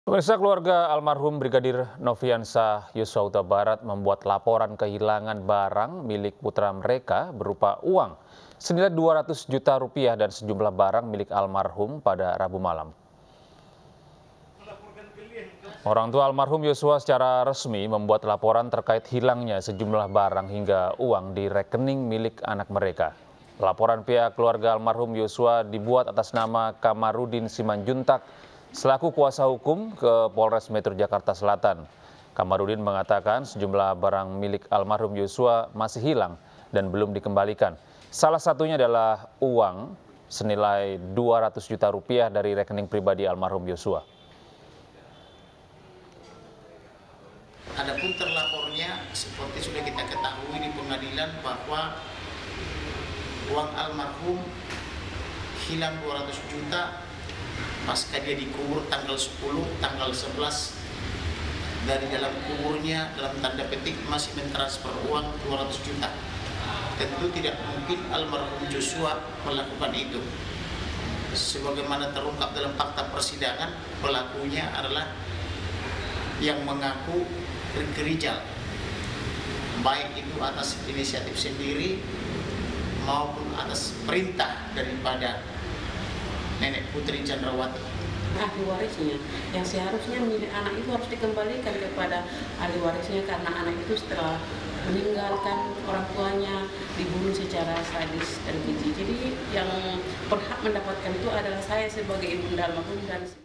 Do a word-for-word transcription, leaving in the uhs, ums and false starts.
Pemirsa, keluarga almarhum Brigadir Nofriansah Yosua Huta Barat membuat laporan kehilangan barang milik putra mereka berupa uang senilai dua ratus juta rupiah dan sejumlah barang milik almarhum pada Rabu malam. Orang tua almarhum Yosua secara resmi membuat laporan terkait hilangnya sejumlah barang hingga uang di rekening milik anak mereka. Laporan pihak keluarga almarhum Yosua dibuat atas nama Kamarudin Simanjuntak selaku kuasa hukum ke Polres Metro Jakarta Selatan. Kamarudin mengatakan sejumlah barang milik almarhum Yosua masih hilang dan belum dikembalikan. Salah satunya adalah uang senilai dua ratus juta rupiah dari rekening pribadi almarhum Yosua. Adapun terlapornya seperti sudah kita ketahui di pengadilan bahwa uang almarhum hilang dua ratus juta pasca dia dikubur tanggal sepuluh, tanggal sebelas. Dari dalam kuburnya dalam tanda petik masih mentransfer uang dua ratus juta. Tentu tidak mungkin almarhum Yosua melakukan itu. Sebagaimana terungkap dalam fakta persidangan, pelakunya adalah yang mengaku Ricky Rijal, baik itu atas inisiatif sendiri maupun atas perintah daripada Nenek Putri Chandrawati. Ahli warisnya yang seharusnya milik anak itu harus dikembalikan kepada ahli warisnya, karena anak itu setelah meninggalkan orang tuanya dibunuh secara sadis dan keji. Jadi yang berhak mendapatkan itu adalah saya sebagai ibunda almarhum dan